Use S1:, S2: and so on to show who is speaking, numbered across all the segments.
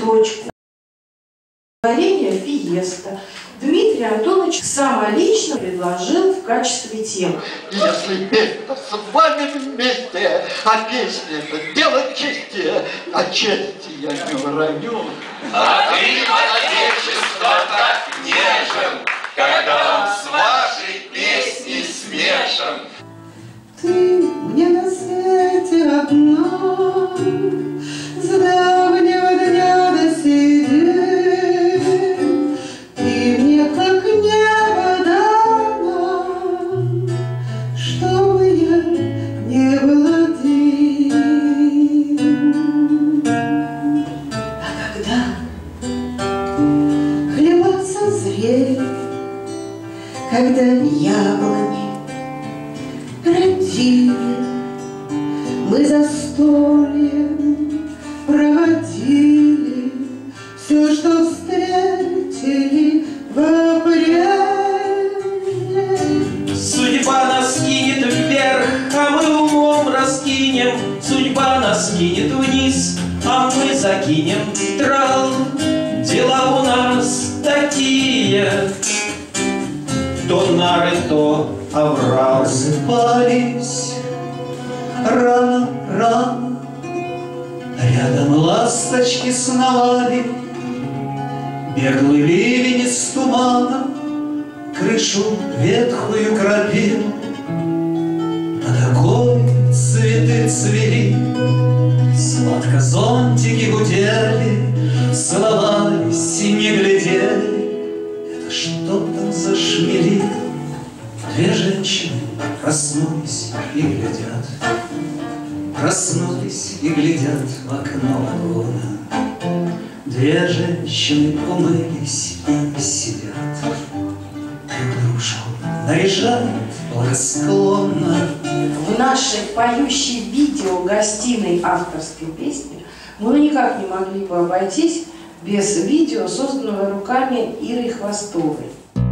S1: строчку. Творение «Фиеста» Дмитрий Антонович самолично предложил в качестве темы.
S2: Если петь-то с вами вместе, а песня — это дело чести, а чести я не вороню.
S3: А ты, отечество, так нежен, когда он с вашей песней смешан.
S4: Ты мне на свете одна, с давнего дня до сей день. Ты мне как небо дана, чтобы я не был один. А когда хлеба созрели, когда яблони родили, мы застольем проводили все, что встретили в апреле.
S5: Судьба нас кинет вверх, а мы умом раскинем. Судьба нас кинет вниз, а мы закинем трал. Дела у нас такие, то нары, то оврал.
S6: Просыпались рано-рано, рядом ласточки сновали, беглый ливень из тумана крышу ветхую кропил. Над окой цветы цвели, сладко зонтики гудели, целовались и не глядели. Это что там за шмели? Две женщины проснулись и глядят, проснулись и глядят в окно вагона. Две женщины умылись и сидят, друг дружку наряжают благосклонно.
S1: В нашей поющей видео гостиной авторской песни мы никак не могли бы обойтись без видео, созданного руками Иры Хвостовой.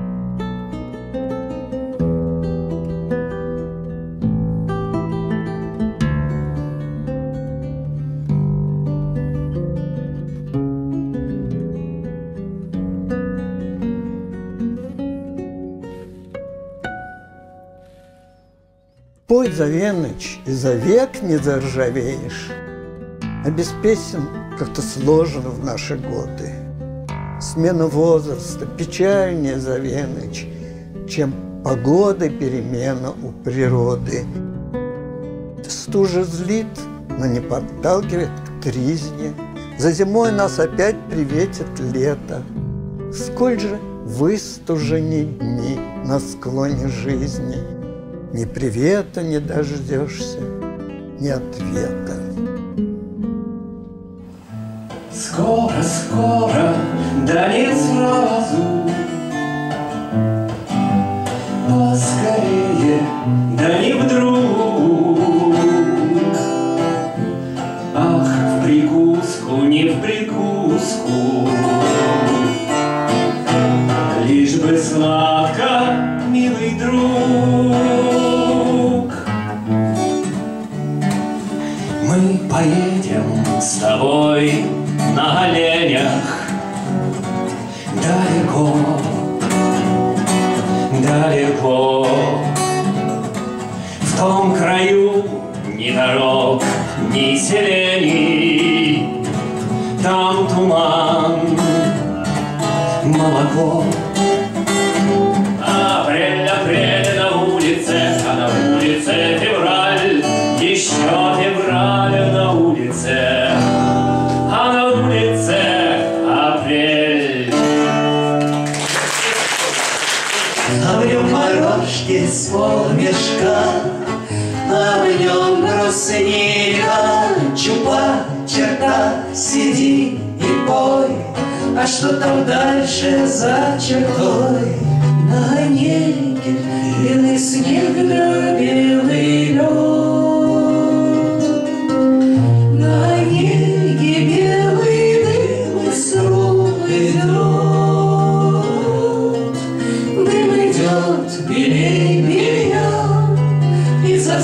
S7: Пой, Завеныч, и за век не заржавеешь. А без песен как-то сложно в наши годы. Смена возраста печальнее, Завеныч, чем погоды перемена у природы. Стужа злит, но не подталкивает к тризне. За зимой нас опять приветит лето. Сколь же выстужени дни на склоне жизни. Ни привета не дождешься, ни ответа.
S5: Скоро, скоро, да не сразу, поскорее, да не вдруг. Ах, в прикуску, не в прикуску, лишь бы сладко, милый друг. Мы поедем с тобой на оленях далеко, далеко. В том краю ни дорог, ни селений, там туман, молоко. Апрель, апрель на улице, а на улице февраль, еще февраль на улице, а на улице апрель.
S6: А в нем морожки с полмешка, а в нем брусника. Чупа, черта, сиди и пой, а что там дальше за чертой? На неге белый снег да белый лед. На неге белый дым и сруб идет. Дым идет белей белья изо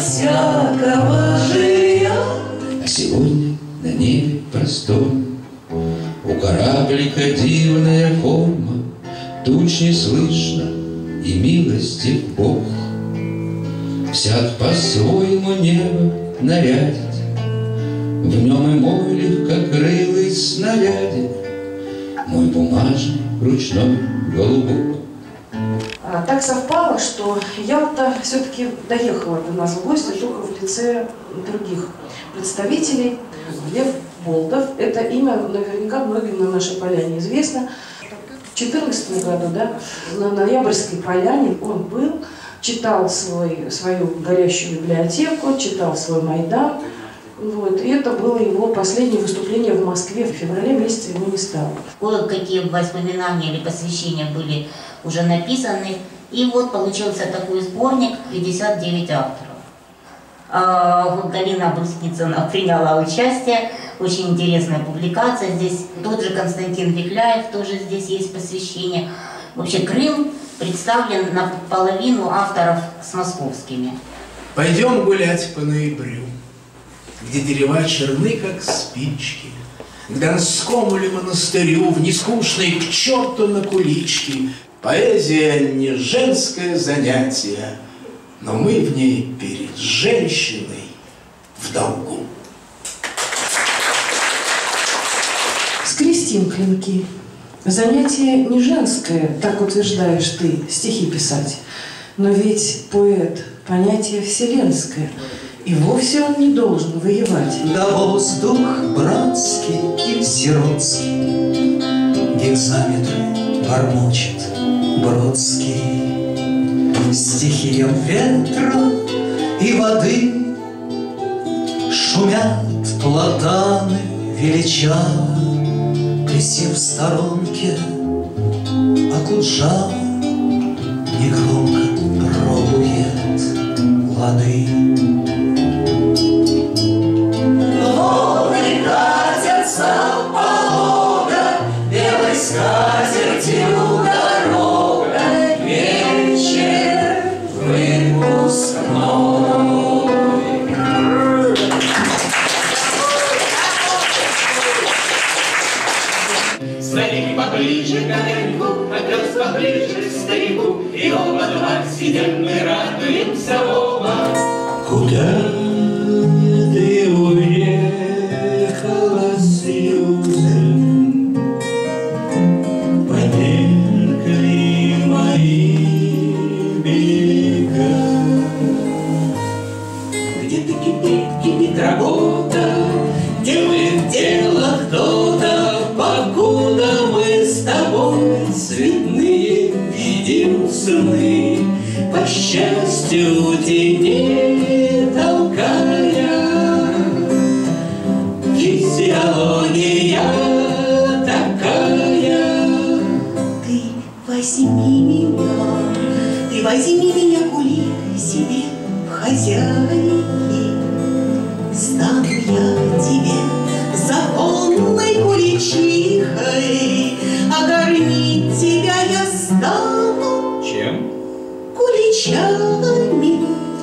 S6: всякого жилья.
S8: А сегодня на небе простом У кораблика дивная форма, туч не слышно, и милостив Бог. Всяк по-своему небо нарядит, в нем и мой легкокрылый снарядик, мой бумажный ручной голубок.
S1: Так совпало, что Ялта все-таки доехала до нас в гости только в лице других представителей. Лев Болдов, это имя наверняка многим на нашей поляне известно. В 2014 году, да, на Ноябрьской поляне он был, читал свою горящую библиотеку, читал свой Майдан. Вот, и это было его последнее выступление в Москве. В феврале месяце его не стало.
S9: Кое-какие воспоминания или посвящения были уже написаны. И вот получился такой сборник, 59 авторов. Вот Галина Брусницына приняла участие. Очень интересная публикация. Здесь тот же Константин Вихляев, тоже здесь есть посвящение. Вообще Крым представлен наполовину авторов с московскими.
S10: Пойдем гулять по ноябрю, где дерева черны, как спички, к Донскому ли монастырю, в нескучной к черту на кулички. Поэзия не женское занятие, но мы в ней перед женщиной в долгу.
S1: Скрестим клинки. Занятие не женское, так утверждаешь ты, стихи писать. Но ведь поэт – понятие вселенское, и вовсе он не должен воевать.
S6: Да воздух братский и сиротский, гекзаметры бормочет Бродский. Стихия ветра и воды шумят платаны величавы. Присев в сторонке, а Куджава негромко пробует лады. Волны катятся полога, белой скатертью дорога, вечер выпускной.
S3: Смотри поближе к огоньку, попёс поближе к старику, и оба два сидим, мы радуемся оба.
S6: Куда ты уехала, Сьюзен? Померкли мои берега. Где-то кипит работа, делает дело кто-то, покуда мы с тобой цветные видим сны, по счастью тени толкая. Физиология такая.
S4: Ты возьми меня, куликой себе в хозяйки. Стану я тебе законной куличихой, а кормить тебя я стану.
S5: Чем?
S4: Куличами.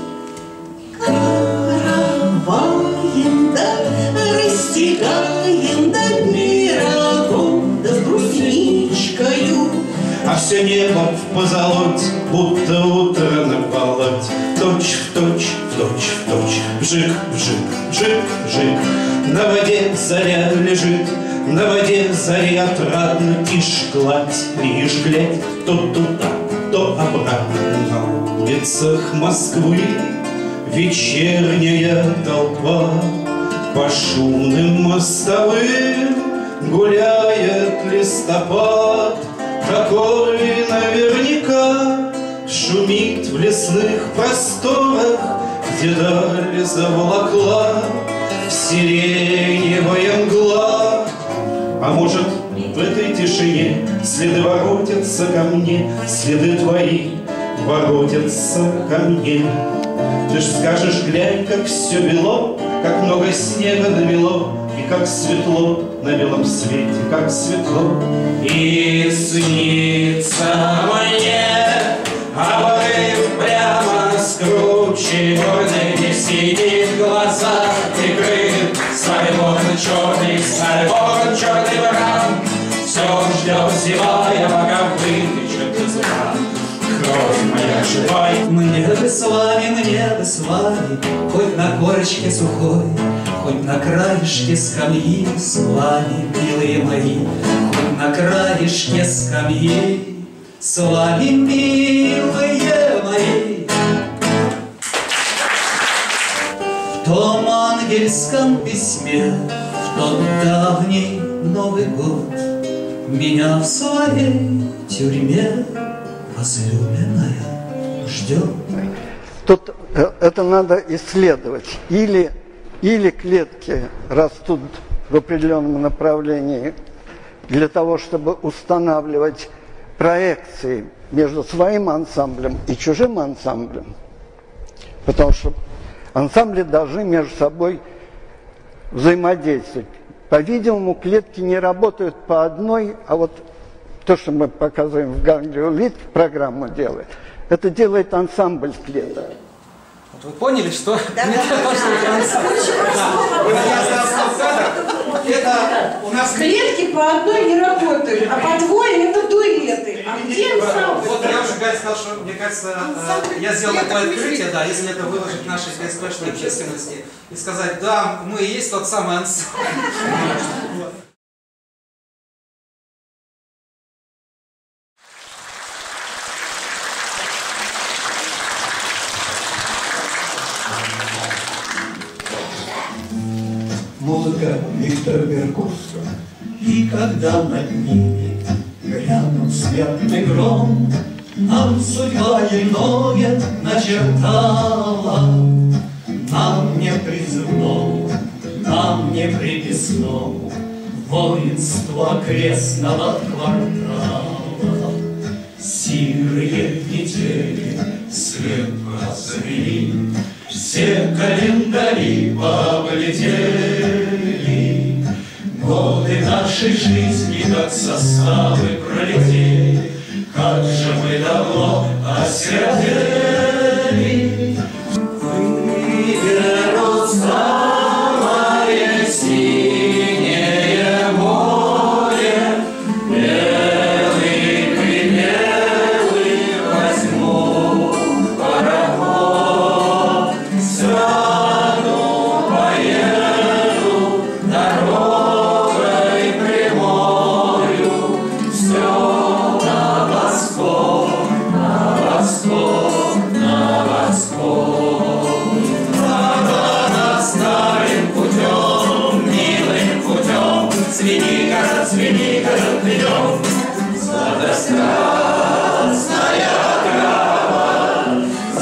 S4: Караваем, да растекаем до пирогом, да с брусничкою.
S10: А все небо в позолоть, будто утро на болоть. Точь в точь, точь в точь, вжик, вжик, вжик, вжик. На воде заря лежит, на воде заря отрадно. Тишь, гладь, лишь глядь, то туда, то обратно. На улицах Москвы вечерняя толпа по шумным мостовым гуляет листопад. Какой наверняка шумит в лесных просторах, где даль заволокла сиреневая мгла. А может, в этой тишине следы воротятся ко мне, следы твои воротятся ко мне. Ты ж скажешь, глянь, как все бело, как много снега намело, и как светло на белом свете, как светло.
S5: И снится мне обрыв прямо с круче горной, сидит в глазах и крыт свой ворон черный, свой ворон черный ворон.
S6: бы с вами, мне бы с вами, хоть на корочке сухой, хоть на краешке скамьи с вами, милые мои, хоть на краешке скамьи с вами, милые мои. В том ангельском письме, в тот давний Новый год, меня в своей тюрьме возлюбленная ждет.
S7: Тут это надо исследовать. Или клетки растут в определенном направлении для того, чтобы устанавливать проекции между своим ансамблем и чужим ансамблем. Потому что ансамбли должны между собой взаимодействовать. По-видимому, клетки не работают по одной, а вот то, что мы показываем в Ганглиолит, программу делает, это делает ансамбль клеток.
S5: Вот вы поняли, что...
S11: Да.
S5: Это у нас...
S1: Клетки по одной не работают, а по двое это дуэты. А где ансамбль?
S5: Вот я уже сказал, что, мне кажется, я сделал такое открытие, да, если это выложить в нашей бессмешной общественности и сказать, да, мы и есть тот самый ансамбль.
S6: Музыка Виктора Беркуса. И когда над ними грянул светлый гром, нам судьба иное начертала, нам не призывному, нам не приписному воинство крестного квартала. Сирые недели слепо завели, все календари облетели, годы нашей жизни, как составы пролетели, как же мы давно осиротели. Выберут самое синее море, белый прибелый возьму пароход, сяду, поеду дорогой прямою, все на восток, на восток, на восток. Над старым путем, милым путем, звени-город идем, сладострастная трава,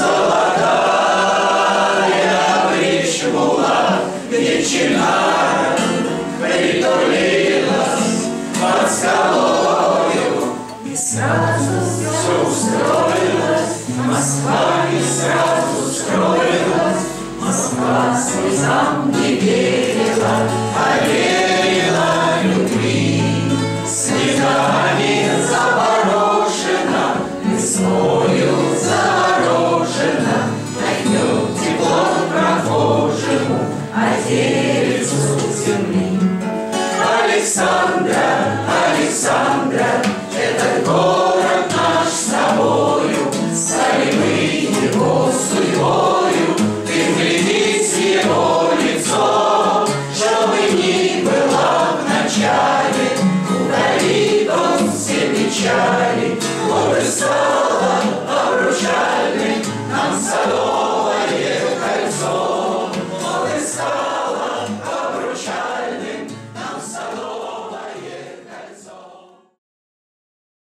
S6: золотая причмула, где чинара притулилась под скалою, и сразу все устроилось, Москва и сразу строилась, Москва слезам не верила, а верила любви. Снегами заборошена, весною заморожена, дает тепло прохожему, а деревцу земли. Александра, Александра, этот город наш с тобою, стали мы его судьбою, ты вглядись в его лицо, что бы ни было в начале, удалит он все печали, вот и слава.